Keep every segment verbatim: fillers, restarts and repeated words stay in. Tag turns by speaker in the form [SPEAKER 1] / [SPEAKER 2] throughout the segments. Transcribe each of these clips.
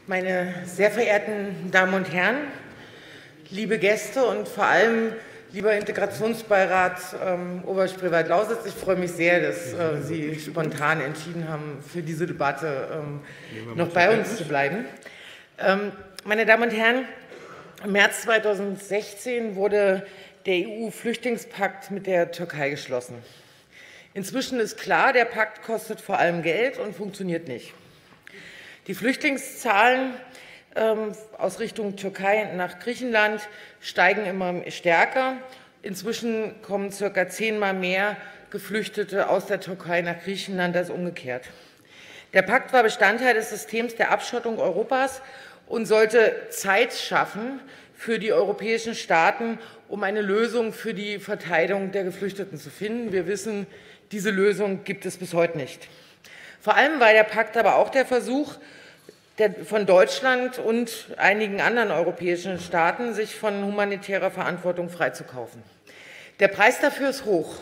[SPEAKER 1] Meine sehr verehrten Damen und Herren, liebe Gäste und vor allem lieber Integrationsbeirat ähm, Oberspreewald-Lausitz, ich freue mich sehr, dass äh, Sie spontan entschieden haben, für diese Debatte ähm, noch bei uns zu bleiben. Ähm, meine Damen und Herren, im März zweitausendsechzehn wurde der E U-Flüchtlingspakt mit der Türkei geschlossen. Inzwischen ist klar, der Pakt kostet vor allem Geld und funktioniert nicht. Die Flüchtlingszahlen ähm, aus Richtung Türkei nach Griechenland steigen immer stärker. Inzwischen kommen circa zehnmal mehr Geflüchtete aus der Türkei nach Griechenland als umgekehrt. Der Pakt war Bestandteil des Systems der Abschottung Europas und sollte Zeit schaffen für die europäischen Staaten, um eine Lösung für die Verteilung der Geflüchteten zu finden. Wir wissen, diese Lösung gibt es bis heute nicht. Vor allem war der Pakt aber auch der Versuch der, von Deutschland und einigen anderen europäischen Staaten, sich von humanitärer Verantwortung freizukaufen. Der Preis dafür ist hoch.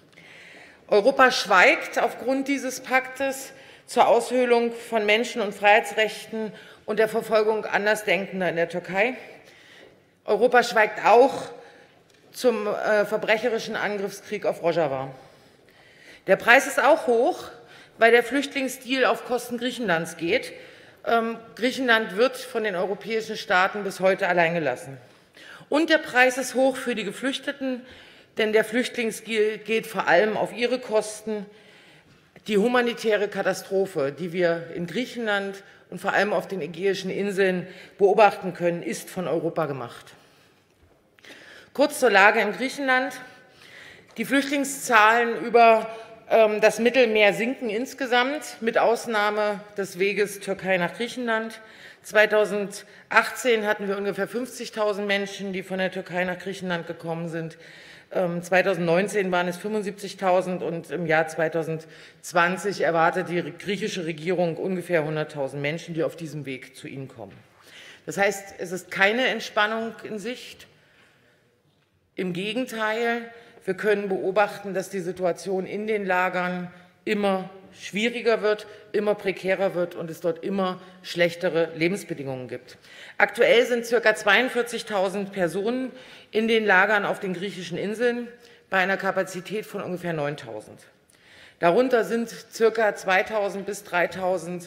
[SPEAKER 1] Europa schweigt aufgrund dieses Paktes zur Aushöhlung von Menschen- und Freiheitsrechten und der Verfolgung Andersdenkender in der Türkei. Europa schweigt auch zum äh, verbrecherischen Angriffskrieg auf Rojava. Der Preis ist auch hoch, weil der Flüchtlingsdeal auf Kosten Griechenlands geht. Ähm, Griechenland wird von den europäischen Staaten bis heute allein gelassen. Und der Preis ist hoch für die Geflüchteten, denn der Flüchtlingsdeal geht vor allem auf ihre Kosten. Die humanitäre Katastrophe, die wir in Griechenland und vor allem auf den Ägäischen Inseln beobachten können, ist von Europa gemacht. Kurz zur Lage in Griechenland. Die Flüchtlingszahlen über ähm, das Mittelmeer sinken insgesamt, mit Ausnahme des Weges Türkei nach Griechenland. zweitausendachtzehn hatten wir ungefähr fünfzigtausend Menschen, die von der Türkei nach Griechenland gekommen sind. Ähm, zweitausendneunzehn waren es fünfundsiebzigtausend und im Jahr zweitausendzwanzig erwartet die griechische Regierung ungefähr hunderttausend Menschen, die auf diesem Weg zu ihnen kommen. Das heißt, es ist keine Entspannung in Sicht. Im Gegenteil, wir können beobachten, dass die Situation in den Lagern immer schwieriger wird, immer prekärer wird und es dort immer schlechtere Lebensbedingungen gibt. Aktuell sind ca. zweiundvierzigtausend Personen in den Lagern auf den griechischen Inseln bei einer Kapazität von ungefähr neuntausend. Darunter sind ca. zweitausend bis dreitausend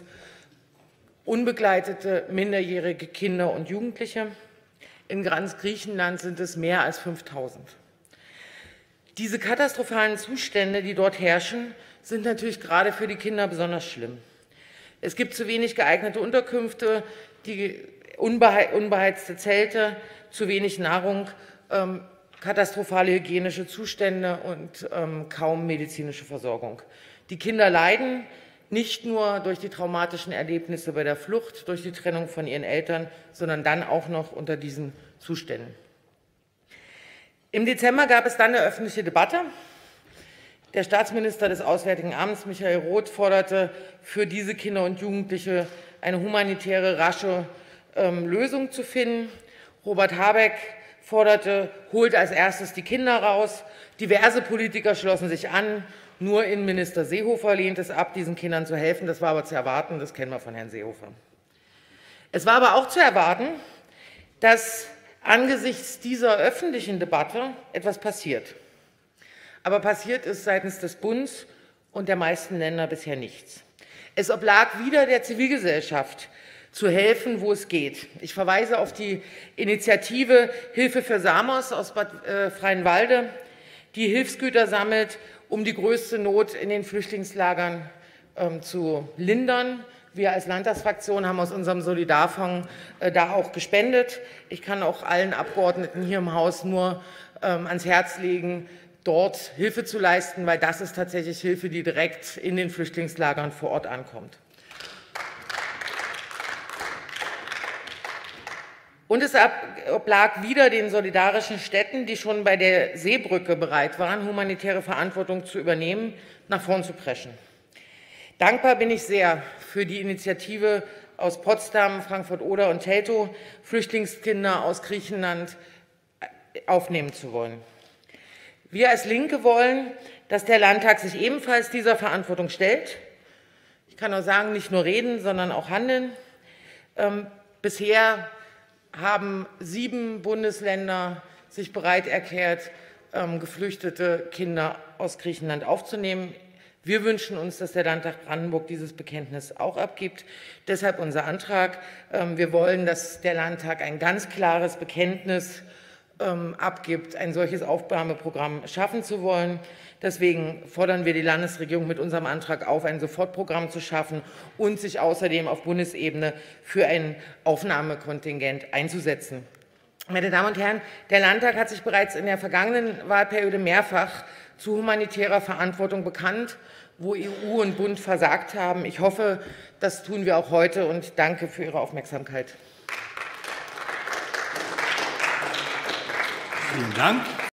[SPEAKER 1] unbegleitete minderjährige Kinder und Jugendliche. In ganz Griechenland sind es mehr als fünftausend. Diese katastrophalen Zustände, die dort herrschen, sind natürlich gerade für die Kinder besonders schlimm. Es gibt zu wenig geeignete Unterkünfte, die unbeheizte Zelte, zu wenig Nahrung, ähm, katastrophale hygienische Zustände und ähm, kaum medizinische Versorgung. Die Kinder leiden nicht nur durch die traumatischen Erlebnisse bei der Flucht, durch die Trennung von ihren Eltern, sondern dann auch noch unter diesen Zuständen. Im Dezember gab es dann eine öffentliche Debatte. Der Staatsminister des Auswärtigen Amts, Michael Roth, forderte für diese Kinder und Jugendliche eine humanitäre, rasche ähm, Lösung zu finden. Robert Habeck forderte, holt als erstes die Kinder raus. Diverse Politiker schlossen sich an. Nur Innenminister Seehofer lehnt es ab, diesen Kindern zu helfen. Das war aber zu erwarten, das kennen wir von Herrn Seehofer. Es war aber auch zu erwarten, dass angesichts dieser öffentlichen Debatte etwas passiert. Aber passiert ist seitens des Bundes und der meisten Länder bisher nichts. Es oblag wieder der Zivilgesellschaft, zu helfen, wo es geht. Ich verweise auf die Initiative Hilfe für Samos aus Bad äh, Freienwalde, die Hilfsgüter sammelt, um die größte Not in den Flüchtlingslagern ähm, zu lindern. Wir als Landtagsfraktion haben aus unserem Solidarfonds äh, da auch gespendet. Ich kann auch allen Abgeordneten hier im Haus nur ähm, ans Herz legen, dort Hilfe zu leisten, weil das ist tatsächlich Hilfe, die direkt in den Flüchtlingslagern vor Ort ankommt. Und es oblag wieder den solidarischen Städten, die schon bei der Seebrücke bereit waren, humanitäre Verantwortung zu übernehmen, nach vorn zu preschen. Dankbar bin ich sehr für die Initiative aus Potsdam, Frankfurt-Oder und Teltow, Flüchtlingskinder aus Griechenland aufnehmen zu wollen. Wir als Linke wollen, dass der Landtag sich ebenfalls dieser Verantwortung stellt. Ich kann auch sagen, nicht nur reden, sondern auch handeln. Bisher haben sieben Bundesländer sich bereit erklärt, geflüchtete Kinder aus Griechenland aufzunehmen. Wir wünschen uns, dass der Landtag Brandenburg dieses Bekenntnis auch abgibt. Deshalb unser Antrag. Wir wollen, dass der Landtag ein ganz klares Bekenntnis abgibt, ein solches Aufnahmeprogramm schaffen zu wollen. Deswegen fordern wir die Landesregierung mit unserem Antrag auf, ein Sofortprogramm zu schaffen und sich außerdem auf Bundesebene für ein Aufnahmekontingent einzusetzen. Meine Damen und Herren, der Landtag hat sich bereits in der vergangenen Wahlperiode mehrfach zu humanitärer Verantwortung bekannt, wo E U und Bund versagt haben. Ich hoffe, das tun wir auch heute und danke für Ihre Aufmerksamkeit.
[SPEAKER 2] Vielen Dank.